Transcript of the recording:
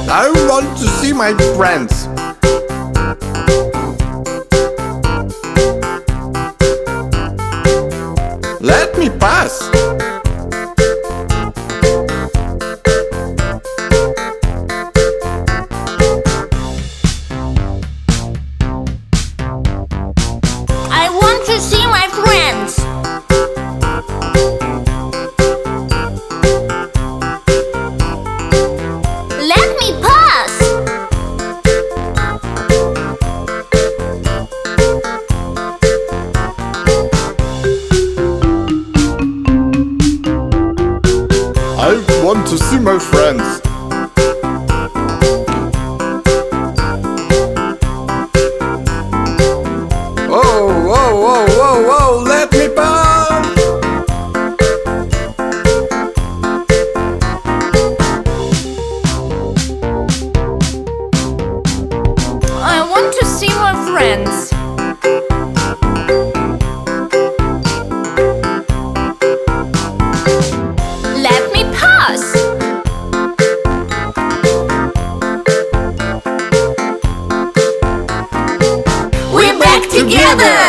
I want to see my friends. Let me pass. I want to see my friends. Let me pass. I want to see my friends. Whoa, let me pass. I want to see my friends. Let me pass. We're back together.